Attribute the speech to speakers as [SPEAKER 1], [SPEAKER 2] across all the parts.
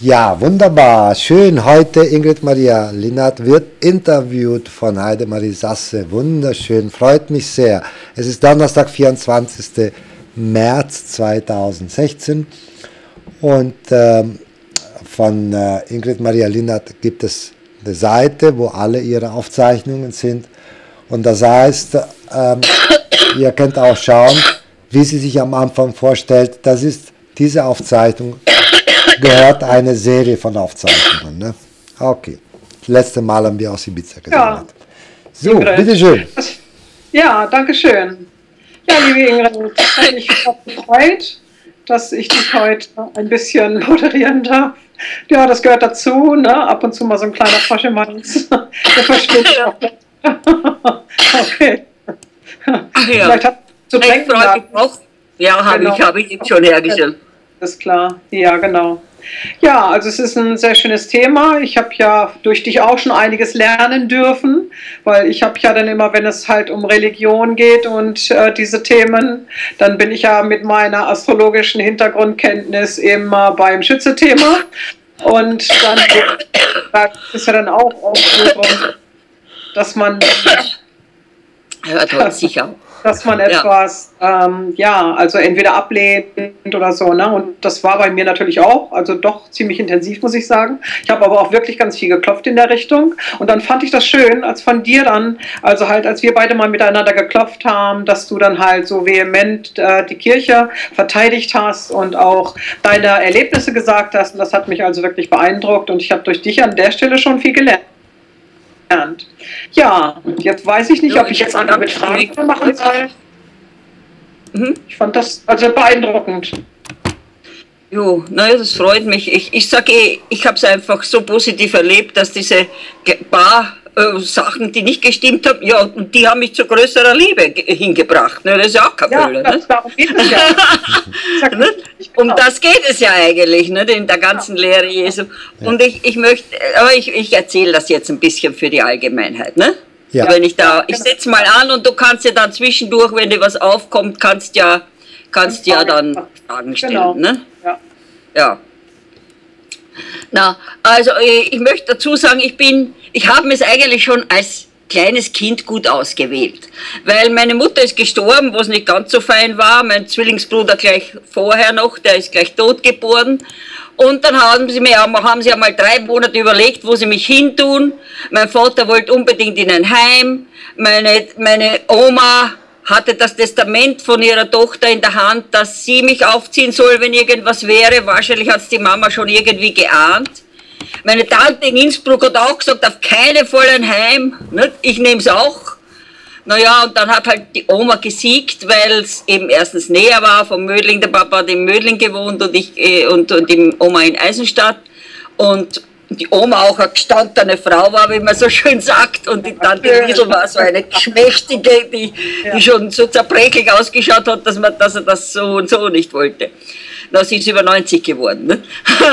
[SPEAKER 1] Ja, wunderbar. Schön. Heute Ingrid Maria Lienert wird interviewt von Heidemarie Sasse. Wunderschön. Freut mich sehr. Es ist Donnerstag, 24. März 2016 und von Ingrid Maria Lienert gibt es eine Seite, wo alle ihre Aufzeichnungen sind. Und das heißt, ihr könnt auch schauen, wie sie sich am Anfang vorstellt. Das ist diese Aufzeichnung. Gehört eine Serie von Aufzeichnungen. Ne? Okay. Das letzte Mal haben wir aus Ibiza gesendet.
[SPEAKER 2] Ja.
[SPEAKER 1] So,
[SPEAKER 2] Ingrid.
[SPEAKER 1] bitteschön.
[SPEAKER 2] Ja, danke schön. Ja, liebe Ingrid, ich habe mich gefreut, dass ich dich heute ein bisschen moderieren darf. Ja, das gehört dazu, ne? Ab und zu mal so ein kleiner Froschemanns. Der versteht auch. Okay.
[SPEAKER 3] Ach ja.
[SPEAKER 2] Vielleicht hat zu
[SPEAKER 3] Ich
[SPEAKER 2] denken.
[SPEAKER 3] freue mich auch. Ja,
[SPEAKER 2] Genau.
[SPEAKER 3] habe ich eben schon hergestellt.
[SPEAKER 2] Das ist klar, ja genau. Ja, also es ist ein sehr schönes Thema. Ich habe ja durch dich auch schon einiges lernen dürfen, weil ich habe ja dann immer, wenn es halt um Religion geht und diese Themen, dann bin ich ja mit meiner astrologischen Hintergrundkenntnis immer beim Schütze-Thema. Und dann ist ja dann auch so, dass man
[SPEAKER 3] Hört heute sicher.
[SPEAKER 2] dass man etwas, also entweder ablehnt oder so, ne? Und das war bei mir natürlich auch, also doch ziemlich intensiv, muss ich sagen. Ich habe aber auch wirklich ganz viel geklopft in der Richtung. Und dann fand ich das schön, als von dir dann, also halt, als wir beide mal miteinander geklopft haben, dass du dann halt so vehement die Kirche verteidigt hast und auch deine Erlebnisse gesagt hast. Und das hat mich also wirklich beeindruckt und ich habe durch dich an der Stelle schon viel gelernt. Ja, jetzt weiß ich nicht, ob ich jetzt andere mit Fragen machen soll. Ich fand das also beeindruckend.
[SPEAKER 3] Jo, naja, das freut mich. Ich sage ich habe es einfach so positiv erlebt, dass diese paar Sachen, die nicht gestimmt haben, ja, und die haben mich zu größerer Liebe hingebracht. Ne? Das ist ja auch keine Fülle.
[SPEAKER 2] Ja, darum geht es ja.
[SPEAKER 3] Um das geht es ja eigentlich, ne, in der ganzen Lehre Jesu. Ja. Und ich möchte, aber ich erzähle das jetzt ein bisschen für die Allgemeinheit, ne? Ja. Wenn ich setze mal an und du kannst ja dann zwischendurch, wenn dir was aufkommt, kannst ja dann Fragen stellen, genau. Ne?
[SPEAKER 2] Ja.
[SPEAKER 3] Ja. Na, also ich möchte dazu sagen, ich habe es eigentlich schon als kleines Kind gut ausgewählt, weil meine Mutter ist gestorben, was nicht ganz so fein war, mein Zwillingsbruder gleich vorher noch, der ist gleich tot geboren. Und dann haben sie einmal 3 Monate überlegt, wo sie mich hintun. Mein Vater wollte unbedingt in ein Heim, meine Oma hatte das Testament von ihrer Tochter in der Hand, dass sie mich aufziehen soll, wenn irgendwas wäre. Wahrscheinlich hat es die Mama schon irgendwie geahnt. Meine Tante in Innsbruck hat auch gesagt, auf keinen Fall ein Heim. Ich nehme es auch. Naja, und dann hat halt die Oma gesiegt, weil es eben erstens näher war vom Mödling. Der Papa hat in Mödling gewohnt und die Oma in Eisenstadt. Und die Oma auch eine gestandene Frau war, wie man so schön sagt. Und die Tante Liesl war so eine Schmächtige, die schon so zerbrechlich ausgeschaut hat, dass er das so und so nicht wollte. Na, sie ist über 90 geworden. Ne?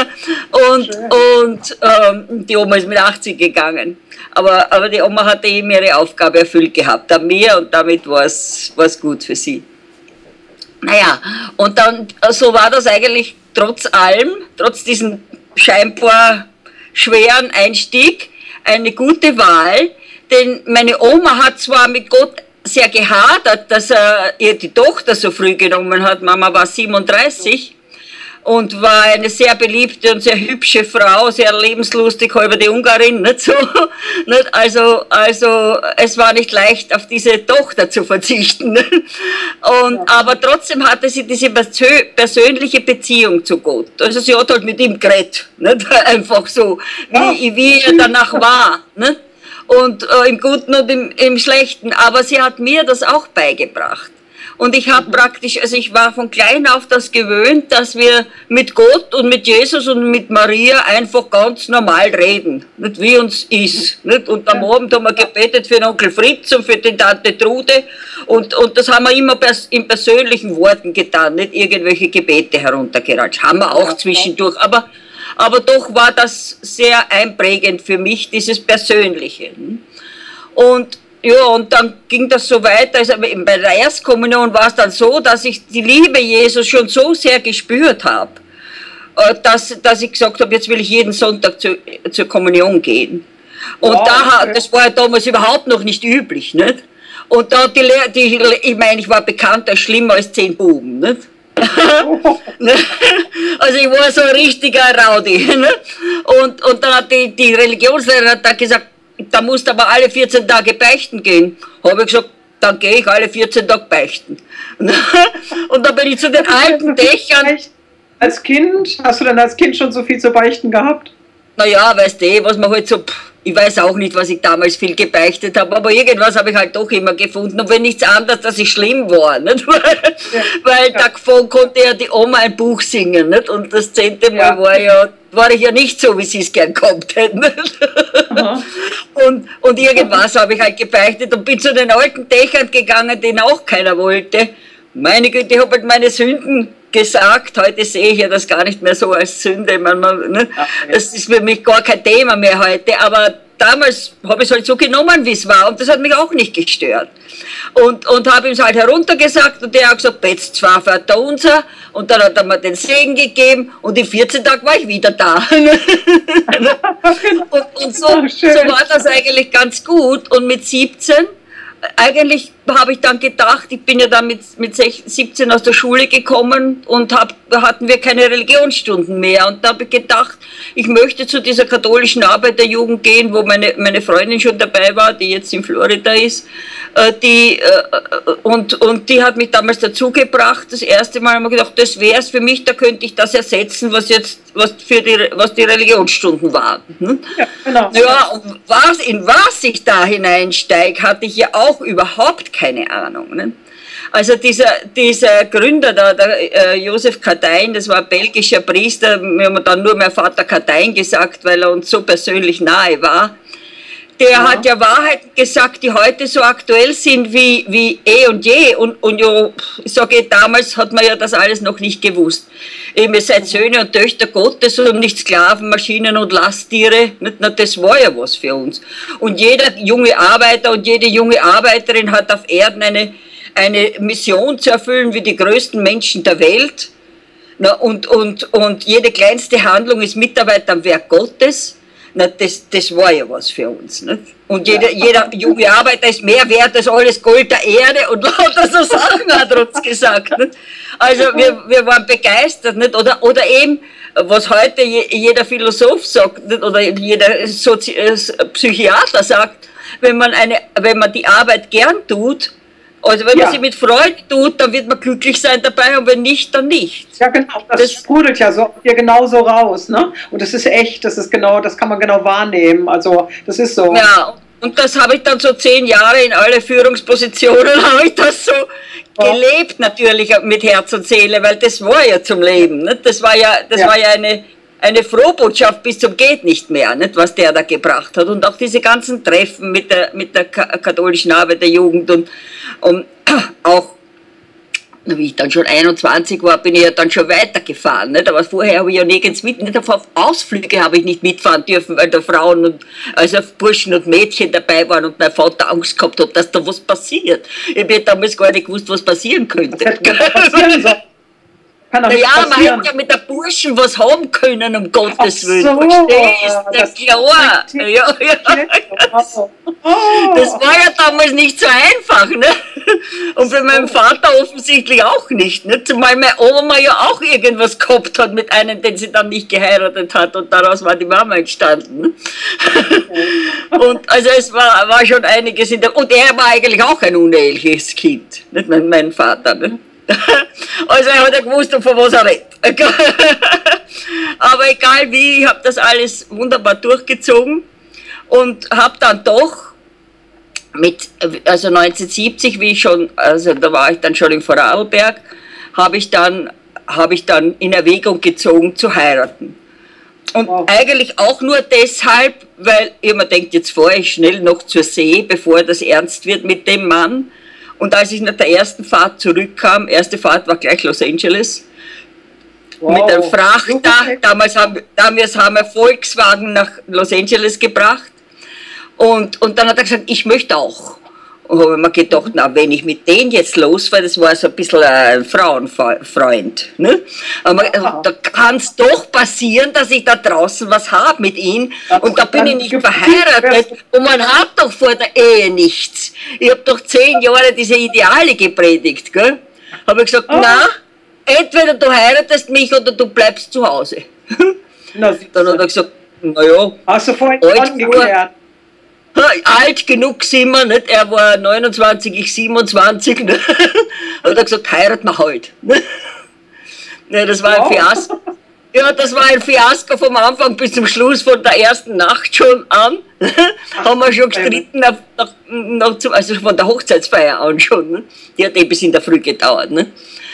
[SPEAKER 3] und die Oma ist mit 80 gegangen. Aber die Oma hatte eben ihre Aufgabe erfüllt gehabt an mir und damit war es gut für sie. Naja, und dann, so war das eigentlich trotz allem, trotz diesem scheinbar schweren Einstieg, eine gute Wahl, denn meine Oma hat zwar mit Gott sehr gehadert, dass er ihr die Tochter so früh genommen hat. Mama war 37 und war eine sehr beliebte und sehr hübsche Frau, sehr lebenslustig, halber die Ungarin, nicht so. Nicht? Also es war nicht leicht, auf diese Tochter zu verzichten. Aber trotzdem hatte sie diese persönliche Beziehung zu Gott. Also sie hat halt mit ihm geredet, nicht? Einfach so, wie er danach war. Nicht? Und im Guten und im Schlechten. Aber sie hat mir das auch beigebracht. Und ich habe praktisch, also ich war von klein auf das gewöhnt, dass wir mit Gott und mit Jesus und mit Maria einfach ganz normal reden, nicht wie uns ist. Nicht? Und am Abend haben wir gebetet für den Onkel Fritz und für die Tante Trude und das haben wir immer in persönlichen Worten getan, nicht irgendwelche Gebete heruntergeratscht. Haben wir auch zwischendurch, aber doch war das sehr einprägend für mich, dieses Persönliche. Und ja, und dann ging das so weiter. Also bei der Erstkommunion war es dann so, dass ich die Liebe Jesus schon so sehr gespürt habe. dass ich gesagt habe, jetzt will ich jeden Sonntag zur Kommunion gehen. Und das war ja damals überhaupt noch nicht üblich, nicht? Und da ich meine, ich war bekannt als schlimmer als 10 Buben, nicht? Also ich war so ein richtiger Rowdy. Ne? Und dann hat die Religionslehrerin hat gesagt, da musst du aber alle 14 Tage beichten gehen. Habe ich gesagt, dann gehe ich alle 14 Tage beichten. Und dann bin ich zu den alten Dächern.
[SPEAKER 2] Als Kind, hast du denn als Kind schon so viel zu beichten gehabt?
[SPEAKER 3] Naja, weißt du, was man halt so, ich weiß auch nicht, was ich damals viel gebeichtet habe, aber irgendwas habe ich halt doch immer gefunden. Und wenn nichts anderes, dass ich schlimm war, nicht? Weil davon konnte ja die Oma ein Buch singen, nicht? Und das 10. Mal war ich ja nicht so, wie sie es gern gehabt hätten. Und irgendwas habe ich halt gebeichtet und bin zu den alten Dächern gegangen, den auch keiner wollte. Meine Güte, ich habe halt meine Sünden gesagt. Heute sehe ich ja das gar nicht mehr so als Sünde. Ne? Das ist für mich gar kein Thema mehr heute. Aber damals habe ich es halt so genommen, wie es war. Und das hat mich auch nicht gestört. Und habe ihm es halt heruntergesagt. Und der hat gesagt, betzt 2 Vaterunser. Und dann hat er mir den Segen gegeben. Und in 14 Tagen war ich wieder da. und so war das eigentlich ganz gut. Und mit 17... Eigentlich habe ich dann gedacht, ich bin ja dann mit 17 aus der Schule gekommen und hatten wir keine Religionsstunden mehr. Und da habe ich gedacht, ich möchte zu dieser katholischen Arbeiterjugend gehen, wo meine Freundin schon dabei war, die jetzt in Florida ist. Und die hat mich damals dazu gebracht. Das erste Mal habe ich gedacht, das wäre es für mich, da könnte ich das ersetzen, was die Religionsstunden waren. Ja, genau. Ja, und in was ich da hineinsteige, hatte ich ja auch überhaupt keine Ahnung. Ne? Also dieser Gründer da, der Josef Katein, das war ein belgischer Priester, wir haben dann nur mein Vater Katein gesagt, weil er uns so persönlich nahe war. Der hat ja Wahrheiten gesagt, die heute so aktuell sind wie eh und je. Und ja, ich sage, damals hat man ja das alles noch nicht gewusst. Ihr seid Söhne und Töchter Gottes und nicht Sklaven, Maschinen und Lasttiere. Na, das war ja was für uns. Und jeder junge Arbeiter und jede junge Arbeiterin hat auf Erden eine Mission zu erfüllen wie die größten Menschen der Welt. Na, und jede kleinste Handlung ist Mitarbeit am Werk Gottes. Na, das war ja was für uns. Nicht? Und jeder junge Arbeiter ist mehr wert als alles Gold der Erde und lauter so Sachen hat er uns gesagt. Nicht? Also wir waren begeistert. Nicht? Oder eben, was heute jeder Philosoph sagt, nicht? Oder jeder Psychiater sagt, wenn man die Arbeit gern tut, also wenn man sie mit Freude tut, dann wird man glücklich sein dabei und wenn nicht, dann nicht.
[SPEAKER 2] Ja genau, das sprudelt ja so hier genauso raus, ne? Und das ist echt, das kann man genau wahrnehmen, also das ist so.
[SPEAKER 3] Ja, und das habe ich dann so 10 Jahre in alle Führungspositionen, habe ich das so gelebt natürlich mit Herz und Seele, weil das war ja zum Leben, ne? Das war ja eine Frohbotschaft bis zum geht nicht mehr, nicht, was der da gebracht hat. Und auch diese ganzen Treffen mit der katholischen Arbeiterjugend und auch, wie ich dann schon 21 war, bin ich ja dann schon weitergefahren. Nicht? Aber vorher habe ich ja nirgends nicht auf Ausflüge habe ich nicht mitfahren dürfen, weil da Frauen also Burschen und Mädchen dabei waren und mein Vater Angst gehabt hat, dass da was passiert. Ich habe damals gar nicht gewusst, was passieren könnte. Naja, man hätte ja mit der Burschen was haben können, um Gottes Willen.
[SPEAKER 2] So,
[SPEAKER 3] verstehst du? Klar. Ja. Das war ja damals nicht so einfach, ne? Und für meinen Vater offensichtlich auch nicht, ne? Zumal meine Oma ja auch irgendwas gehabt hat mit einem, den sie dann nicht geheiratet hat und daraus war die Mama entstanden. Ne? Und also es war schon einiges und er war eigentlich auch ein uneheliches Kind, nicht mein Vater, ne? Also er hat ja gewusst, von was er redet. Aber egal wie, ich habe das alles wunderbar durchgezogen und habe dann doch also 1970, da war ich dann schon in Vorarlberg, habe ich dann in Erwägung gezogen zu heiraten. Und eigentlich auch nur deshalb, weil ihr mir denkt, jetzt fahre ich schnell noch zur See, bevor das ernst wird mit dem Mann. Und als ich nach der ersten Fahrt zurückkam, erste Fahrt war gleich Los Angeles, mit einem Frachter, damals haben wir Volkswagen nach Los Angeles gebracht und dann hat er gesagt, ich möchte auch. habe ich mir gedacht, na, wenn ich mit denen jetzt losfahre, das war so ein bisschen ein Frauenfreund. Ne? Aber da kann es doch passieren, dass ich da draußen was habe mit ihm. Und da bin ich nicht verheiratet. Und man hat doch vor der Ehe nichts. Ich habe doch 10 Jahre diese Ideale gepredigt. Gell? Habe ich gesagt, na, entweder du heiratest mich oder du bleibst zu Hause. Dann hat er gesagt, naja,
[SPEAKER 2] hast du vorhin angeklärt?
[SPEAKER 3] Alt genug sind wir, nicht? Er war 29, ich 27. Ne? Hat er gesagt, heiraten wir halt. Ne, das war ein Fiasko. Ja, das war ein Fiasko vom Anfang bis zum Schluss, von der ersten Nacht schon an. Haben wir schon gestritten, also von der Hochzeitsfeier an schon. Ne? Die hat bis in der Früh gedauert. Ne?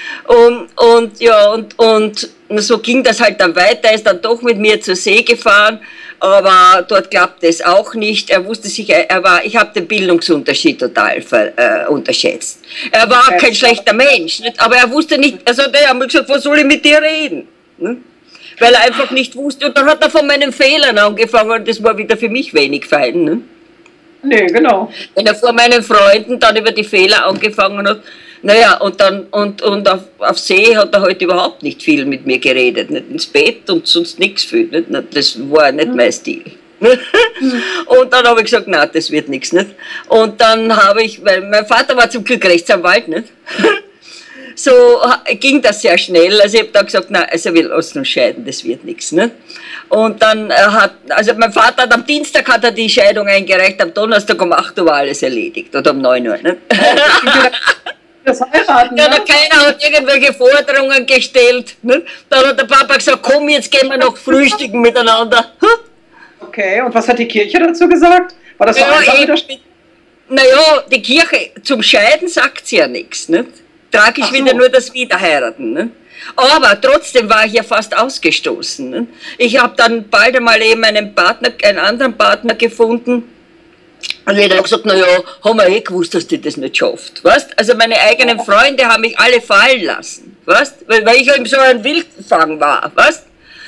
[SPEAKER 3] Und so ging das halt dann weiter. Er ist dann doch mit mir zur See gefahren, aber dort klappte es auch nicht. Er wusste sich, ich habe den Bildungsunterschied total unterschätzt. Er war kein schlechter Mensch, nicht? Aber er wusste nicht, er hat mir gesagt, was soll ich mit dir reden? Ne? Weil er einfach nicht wusste. Und dann hat er von meinen Fehlern angefangen und das war wieder für mich wenig fein. Ne?
[SPEAKER 2] Nee, genau.
[SPEAKER 3] Wenn er vor meinen Freunden dann über die Fehler angefangen hat, naja, und auf See hat er halt überhaupt nicht viel mit mir geredet. Nicht ins Bett und sonst nichts viel. Nicht? Das war nicht mein Stil. Und dann habe ich gesagt, nein, das wird nichts. Nicht? Und dann habe ich, weil mein Vater war zum Glück Rechtsanwalt, nicht? So ging das sehr schnell. Also ich habe dann gesagt, nein, also wir lassen uns scheiden, das wird nichts. Nicht? Und dann also mein Vater hat am Dienstag hat er die Scheidung eingereicht, am Donnerstag um 8 Uhr war alles erledigt oder um 9 Uhr. Nicht?
[SPEAKER 2] Das heiraten,
[SPEAKER 3] ja, keiner hat irgendwelche Forderungen gestellt. Ne? Dann hat der Papa gesagt, komm, jetzt gehen wir noch frühstücken miteinander.
[SPEAKER 2] Okay, und was hat die Kirche dazu gesagt? War das
[SPEAKER 3] naja, die Kirche zum Scheiden sagt sie ja nichts. Nicht? Tragisch wieder nur das Wiederheiraten. Nicht? Aber trotzdem war ich ja fast ausgestoßen. Nicht? Ich habe dann bald einmal eben einen anderen Partner gefunden. Und ich habe gesagt, naja, haben wir eh gewusst, dass die das nicht schafft. Weißt? Also meine eigenen Freunde haben mich alle fallen lassen. Weißt? Weil ich eben so ein Wildfang war. Weißt?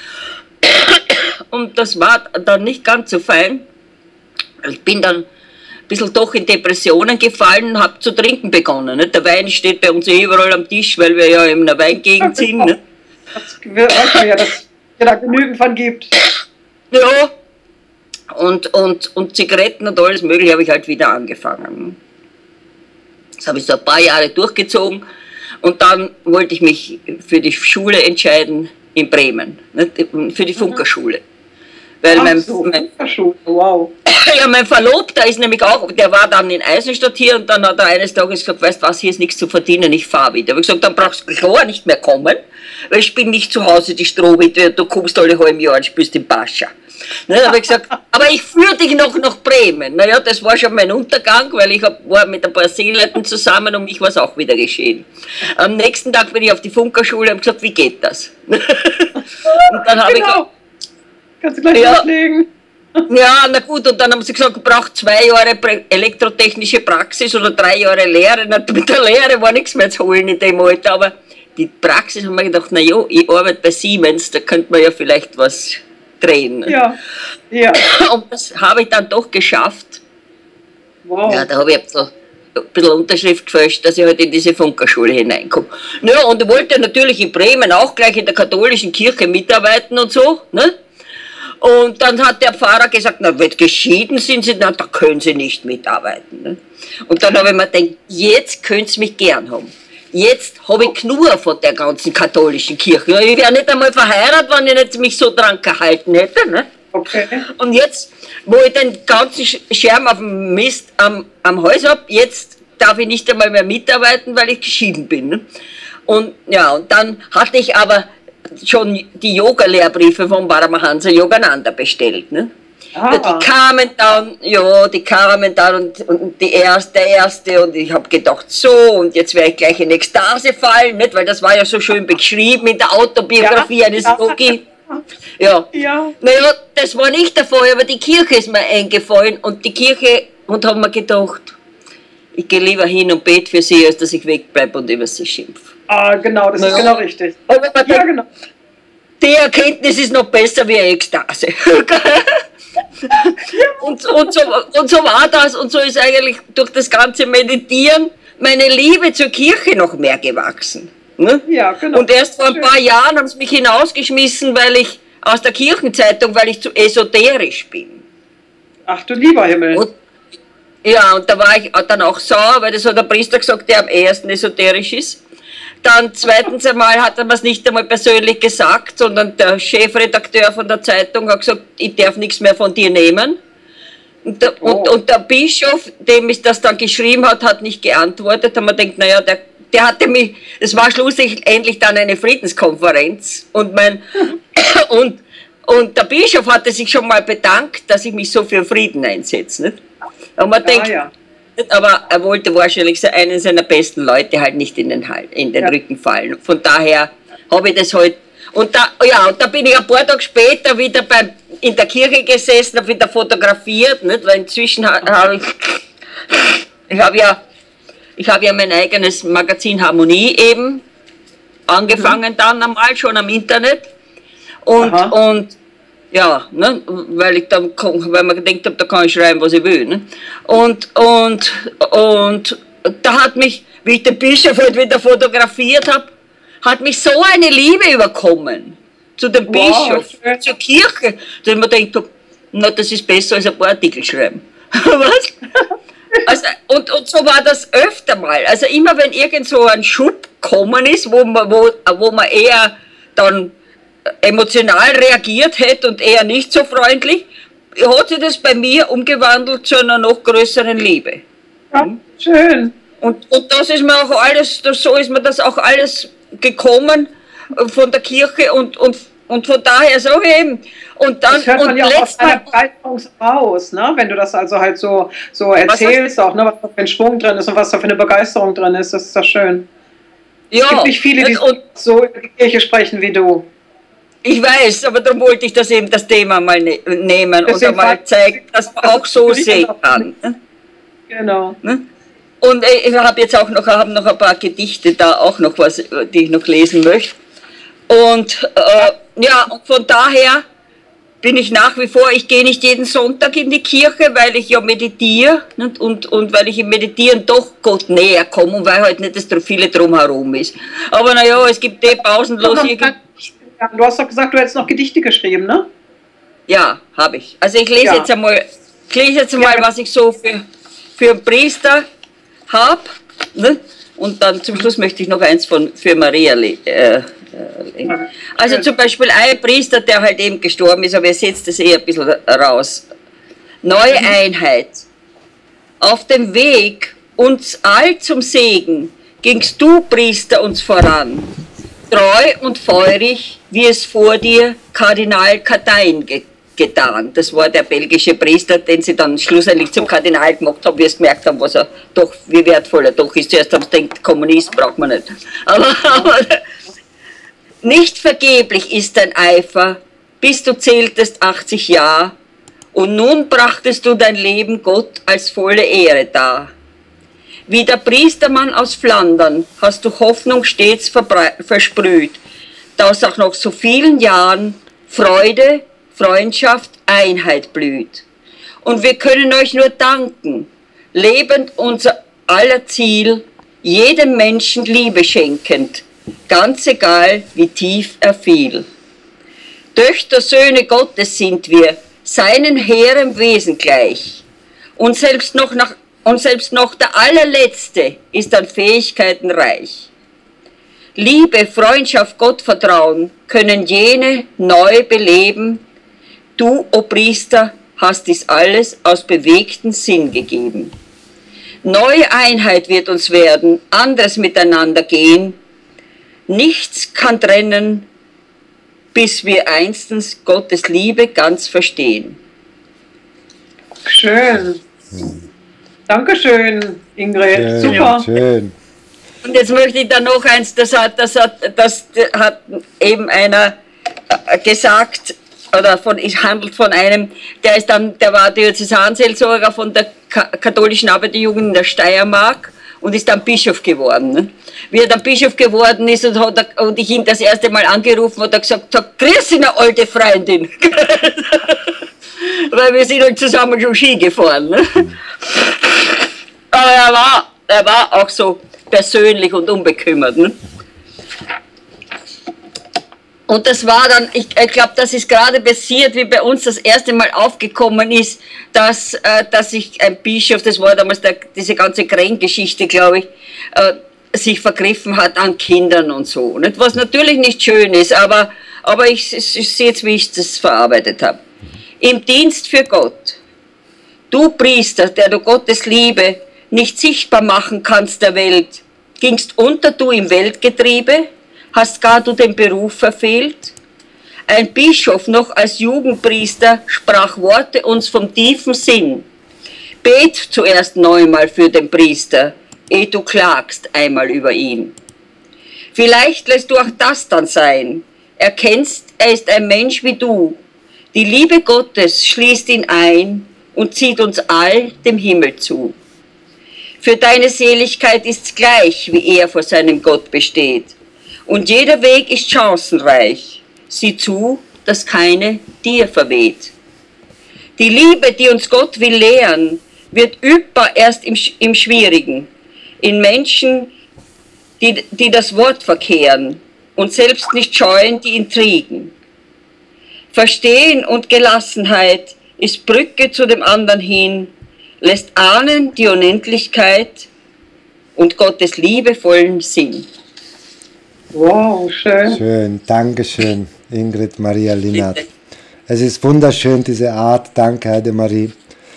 [SPEAKER 3] Und das war dann nicht ganz so fein. Ich bin dann ein bisschen doch in Depressionen gefallen und habe zu trinken begonnen. Nicht? Der Wein steht bei uns überall am Tisch, weil wir ja in einer Weingegend sind. Nicht?
[SPEAKER 2] Das weiß man ja, dass es da genügend von gibt.
[SPEAKER 3] Ja. Und Zigaretten und alles Mögliche habe ich halt wieder angefangen. Das habe ich so ein paar Jahre durchgezogen und dann wollte ich mich für die Schule entscheiden in Bremen, nicht? Für die Funkerschule. Weil
[SPEAKER 2] Funkerschule, wow.
[SPEAKER 3] Ja, mein Verlobter ist nämlich auch, der war dann in Eisenstadt hier und dann hat er eines Tages gesagt, weißt du was, hier ist nichts zu verdienen, ich fahre wieder. Ich habe gesagt, dann brauchst du klar nicht mehr kommen, weil ich bin nicht zu Hause, die Strohwitwe, du kommst alle halben Jahr und spielst den Pascha. Dann habe ich gesagt, aber ich führe dich noch nach Bremen. Naja, das war schon mein Untergang, weil ich war mit ein paar Seeleuten zusammen und mich war es auch wieder geschehen. Am nächsten Tag bin ich auf die Funkerschule und habe gesagt, wie geht das? Und dann habe ich...
[SPEAKER 2] Kannst du gleich loslegen?
[SPEAKER 3] Ja, na gut, und dann haben sie gesagt, du brauchst 2 Jahre elektrotechnische Praxis oder 3 Jahre Lehre. Mit der Lehre war nichts mehr zu holen in dem Alter, aber die Praxis haben wir gedacht, na ja, ich arbeite bei Siemens, da könnte man ja vielleicht was drehen.
[SPEAKER 2] Ja, ja.
[SPEAKER 3] Und das habe ich dann doch geschafft.
[SPEAKER 2] Wow.
[SPEAKER 3] Ja, da habe ich ein bisschen Unterschrift gefälscht, dass ich halt in diese Funkerschule hineinkomme. Ja, und ich wollte natürlich in Bremen auch gleich in der katholischen Kirche mitarbeiten und so, ne? Und dann hat der Pfarrer gesagt, na, wenn geschieden sind Sie, na, da können Sie nicht mitarbeiten. Ne? Und dann habe ich mir gedacht, jetzt könnt ihr mich gern haben. Jetzt habe ich genug von der ganzen katholischen Kirche. Ich wäre nicht einmal verheiratet, wenn ich nicht mich so dran gehalten hätte. Ne?
[SPEAKER 2] Okay.
[SPEAKER 3] Und jetzt, wo ich den ganzen Scherm auf dem Mist am Hals habe, jetzt darf ich nicht einmal mehr mitarbeiten, weil ich geschieden bin. Ne? Und ja, und dann hatte ich aber schon die Yoga-Lehrbriefe von Paramahansa Yogananda bestellt. Ne? Ja, die kamen dann und der erste und ich habe gedacht, so, und jetzt werde ich gleich in Ekstase fallen, nicht? Weil das war ja so schön beschrieben in der Autobiografie eines Yogi. Ja. Naja, das war nicht der Fall, aber die Kirche ist mir eingefallen und haben mir gedacht, ich gehe lieber hin und bete für sie, als dass ich wegbleibe und über sie schimpfe.
[SPEAKER 2] Ah, genau, das ist genau richtig.
[SPEAKER 3] Ja, genau. Die Erkenntnis ist noch besser wie eine Ekstase. und so war das, und so ist eigentlich durch das ganze Meditieren meine Liebe zur Kirche noch mehr gewachsen. Ne?
[SPEAKER 2] Ja, genau.
[SPEAKER 3] Und erst vor ein paar Jahren haben sie mich hinausgeschmissen, aus der Kirchenzeitung, weil ich zu esoterisch bin.
[SPEAKER 2] Ach du lieber Himmel.
[SPEAKER 3] Und da war ich dann auch sauer, weil das hat der Priester gesagt, der am ehesten esoterisch ist. Dann zweitens einmal hat er mir es nicht einmal persönlich gesagt, sondern der Chefredakteur von der Zeitung hat gesagt, ich darf nichts mehr von dir nehmen. Und der Bischof, dem ich das dann geschrieben hat nicht geantwortet. Da haben wir gedacht, naja, der hatte mich, es war schlussendlich dann eine Friedenskonferenz und und der Bischof hatte sich schon mal bedankt, dass ich mich so für Frieden einsetze. Nicht? Und man denkt, aber er wollte wahrscheinlich einen seiner besten Leute halt nicht in den Rücken fallen. Von daher habe ich das halt. Und da bin ich ein paar Tage später wieder in der Kirche gesessen, habe wieder fotografiert, nicht? Weil inzwischen habe ich ja mein eigenes Magazin Harmonie eben angefangen dann einmal schon am Internet. Und ja, ne, weil man gedacht habe, da kann ich schreiben, was ich will. Ne? Und da hat mich, wie ich den Bischof halt wieder fotografiert habe, hat mich so eine Liebe überkommen zu dem Bischof, zur Kirche, dass ich mir gedacht habe, na, das ist besser als ein paar Artikel schreiben. Was? Also, und so war das öfter mal. Also immer wenn irgend so ein Schub gekommen ist, wo man eher dann emotional reagiert hätte und eher nicht so freundlich, hat sich das bei mir umgewandelt zu einer noch größeren Liebe.
[SPEAKER 2] Ja, schön.
[SPEAKER 3] Und das ist mir auch alles, so ist mir das auch alles gekommen von der Kirche und von daher so eben. Und dann,
[SPEAKER 2] das hört man ja auch aus deiner Begeisterung raus, ne? Wenn du das also halt so erzählst, auch, ne? Was da für ein Schwung drin ist und was da für eine Begeisterung drin ist, das ist doch schön.
[SPEAKER 3] Ja,
[SPEAKER 2] es gibt nicht viele, die so in die Kirche sprechen wie du.
[SPEAKER 3] Ich weiß, aber darum wollte ich das Thema mal nehmen und einmal zeigen, dass man auch so sehen kann.
[SPEAKER 2] Genau.
[SPEAKER 3] Und ich habe jetzt auch noch ein paar Gedichte da, auch noch was, die ich noch lesen möchte. Und und von daher bin ich nach wie vor, ich gehe nicht jeden Sonntag in die Kirche, weil ich ja meditiere und weil ich im Meditieren doch Gott näher komme und weil halt nicht das viele drumherum ist. Aber naja, es gibt pausenlos...
[SPEAKER 2] Du hast doch gesagt, du hättest noch Gedichte geschrieben, ne?
[SPEAKER 3] Ja, habe ich. Also ich lese jetzt einmal, was ich so für einen Priester habe. Ne? Und dann zum Schluss möchte ich noch eins für Maria lesen. Also zum Beispiel ein Priester, der halt eben gestorben ist, aber ihr setzt das ein bisschen raus. Neue Einheit. Auf dem Weg uns all zum Segen gingst du, Priester, uns voran. Treu und feurig, wie es vor dir Kardinal Katain getan. Das war der belgische Priester, den sie dann schlussendlich zum Kardinal gemacht haben, wie sie gemerkt haben, was er doch, wie wertvoll er doch ist. Zuerst haben sie gedacht, Kommunist braucht man nicht. Aber nicht vergeblich ist dein Eifer, bis du zähltest 80 Jahre und nun brachtest du dein Leben Gott als volle Ehre dar. Wie der Priestermann aus Flandern hast du Hoffnung stets versprüht, dass auch nach so vielen Jahren Freude, Freundschaft, Einheit blüht. Und wir können euch nur danken, lebend unser aller Ziel, jedem Menschen Liebe schenkend, ganz egal wie tief er fiel. Töchter, Söhne Gottes sind wir, seinen hehrem Wesen gleich. Und selbst noch der allerletzte ist an Fähigkeiten reich. Liebe, Freundschaft, Gottvertrauen können jene neu beleben. Du, o Priester, hast dies alles aus bewegtem Sinn gegeben. Neue Einheit wird uns werden, anderes miteinander gehen. Nichts kann trennen, bis wir einstens Gottes Liebe ganz verstehen.
[SPEAKER 2] Schön. Dankeschön, Ingrid.
[SPEAKER 1] Schön,
[SPEAKER 2] super.
[SPEAKER 1] Schön.
[SPEAKER 3] Und jetzt möchte ich dann noch eins, das hat eben einer gesagt, oder handelt von einem, der war Diözesanseelsorger von der katholischen Arbeiterjugend in der Steiermark und ist dann Bischof geworden. Ne? Wie er dann Bischof geworden ist und ich ihn das erste Mal angerufen, hat er gesagt, grüß Sie, eine alte Freundin. weil wir sind halt zusammen schon Ski gefahren. Ne? Aber er war auch so persönlich und unbekümmert. Ne? Und das war dann, ich glaube, das ist gerade passiert, wie bei uns das erste Mal aufgekommen ist, dass sich ein Bischof, das war damals diese ganze Krähengeschichte, glaube ich, sich vergriffen hat an Kindern und so. Nicht? Was natürlich nicht schön ist, aber ich sehe jetzt, wie ich das verarbeitet habe. Im Dienst für Gott, du Priester, der du Gottes Liebe nicht sichtbar machen kannst der Welt, gingst unter du im Weltgetriebe, hast gar du den Beruf verfehlt? Ein Bischof noch als Jugendpriester sprach Worte uns vom tiefen Sinn. Bet zuerst neunmal für den Priester, ehe du klagst einmal über ihn. Vielleicht lässt du auch das dann sein. Erkennst, er ist ein Mensch wie du. Die Liebe Gottes schließt ihn ein und zieht uns all dem Himmel zu. Für deine Seligkeit ist's gleich, wie er vor seinem Gott besteht. Und jeder Weg ist chancenreich. Sieh zu, dass keine dir verweht. Die Liebe, die uns Gott will lehren, wird übbar erst im Schwierigen. In Menschen, die das Wort verkehren und selbst nicht scheuen die Intrigen. Verstehen und Gelassenheit ist Brücke zu dem anderen hin, lässt ahnen die Unendlichkeit und Gottes liebevollen Sinn.
[SPEAKER 2] Wow, schön.
[SPEAKER 1] Schön, Dankeschön, Ingrid Maria Lienert. Es ist wunderschön, diese Art, danke Heidemarie,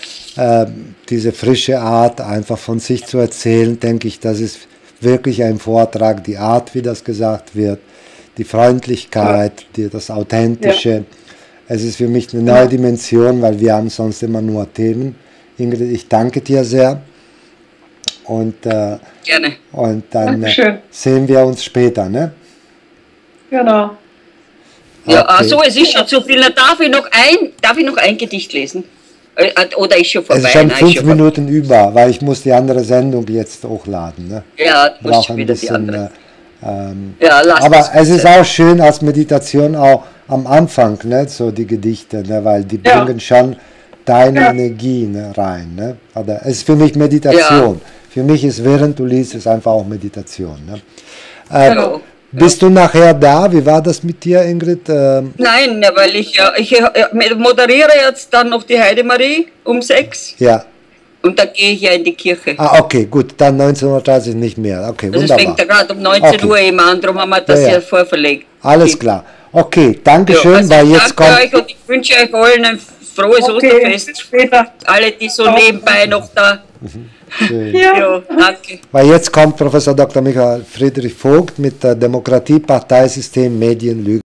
[SPEAKER 1] diese frische Art, einfach von sich zu erzählen, denke ich, das ist wirklich ein Vortrag, die Art, wie das gesagt wird, die Freundlichkeit, das Authentische. Ja. Es ist für mich eine neue Dimension, weil wir haben sonst immer nur Themen. Ingrid, ich danke dir sehr. Und,
[SPEAKER 3] gerne.
[SPEAKER 1] Und dann sehen wir uns später, ne?
[SPEAKER 2] Genau.
[SPEAKER 3] Ja, okay. Also es ist schon zu viel. Darf ich noch ein Gedicht lesen? Oder ist schon vorbei?
[SPEAKER 1] Es ist schon 5 Minuten über, weil ich muss die andere Sendung jetzt hochladen. Ne?
[SPEAKER 3] Ja, du musst schon wieder die andere.
[SPEAKER 1] Aber es ist auch schön als Meditation auch am Anfang, ne? So die Gedichte, ne? Weil die bringen schon deine Energie, ne, rein. Ne? Aber es ist für mich Meditation. Ja. Für mich ist, während du liest, ist einfach auch Meditation. Ne?
[SPEAKER 3] Genau.
[SPEAKER 1] Bist du nachher da? Wie war das mit dir, Ingrid?
[SPEAKER 3] Nein, weil ich moderiere jetzt dann noch die Heidemarie um 6.
[SPEAKER 1] Ja.
[SPEAKER 3] Und dann gehe ich ja in die Kirche.
[SPEAKER 1] Ah, okay, gut. Dann 19.30 Uhr nicht mehr. Okay,
[SPEAKER 3] also
[SPEAKER 1] wunderbar.
[SPEAKER 3] Es fängt ja gerade um 19 Uhr immer an, darum haben wir das ja vorverlegt.
[SPEAKER 1] Alles klar. Okay, danke schön,
[SPEAKER 3] also
[SPEAKER 1] weil jetzt kommt...
[SPEAKER 3] Danke euch und ich wünsche euch allen ein frohes Osterfest. Später. Alle, die so nebenbei noch da...
[SPEAKER 1] Schön.
[SPEAKER 3] Ja, danke.
[SPEAKER 1] Weil jetzt kommt Professor Dr. Michael Friedrich Vogt mit der Demokratie, Parteisystem, Medien, Lügen.